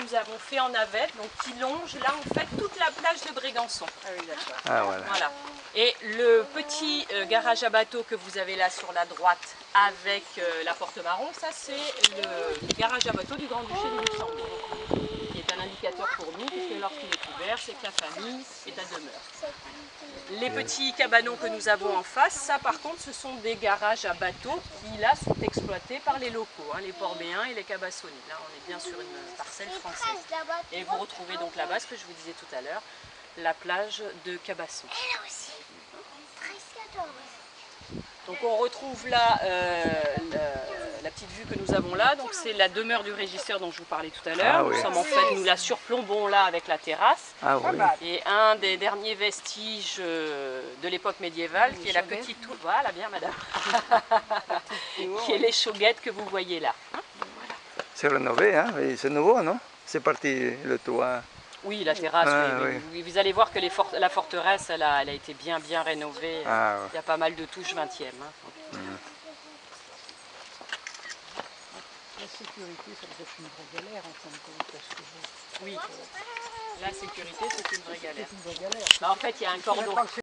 nous avons fait en navette, donc qui longe là en fait toute la plage de Brégançon. Ah oui, d'accord. Ah, voilà. Voilà. Et le petit garage à bateau que vous avez là sur la droite avec la porte marron, ça c'est le garage à bateau du Grand-Duché de Luxembourg, qui est un indicateur pour nous, puisque lorsqu'il est ouvert, c'est que la famille est à demeure. Les petits cabanons que nous avons en face, ça par contre, ce sont des garages à bateaux qui là sont exploités par les locaux, hein, les Port-Béens et les Cabassonais. Là, on est bien sur une parcelle française. Et vous retrouvez donc là-bas, ce que je vous disais tout à l'heure, la plage de Cabasson. Donc on retrouve là la petite vue que nous avons là, donc c'est la demeure du régisseur dont je vous parlais tout à l'heure. Ah, Nous oui. sommes en fait, nous la surplombons là avec la terrasse. Ah oui. Et un des derniers vestiges de l'époque médiévale, qui est la petite tour, voilà bien madame, qui est l'échauguette que vous voyez là. C'est rénové, hein? C'est nouveau, non? C'est parti le toit. Oui, la terrasse, Ah, oui, oui. Vous allez voir que la forteresse, elle a été bien rénovée. Ah, ouais. Il y a pas mal de touches 20e. Hein. La sécurité, ça doit être une vraie galère en fin de compte. Parce que Oui, la sécurité, c'est une vraie galère. c'est une vraie galère. Bah, en fait, il y a un cordon.